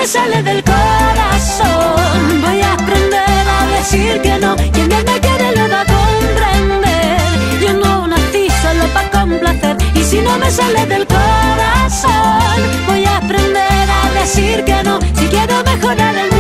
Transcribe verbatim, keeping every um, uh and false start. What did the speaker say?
me sale del corazón. Voy a aprender a decir que no. Quien bien me quiere lo va a comprender. Yo no nací solo para complacer. Y si no me sale del corazón, voy a aprender a decir que no. Si quiero mejorar el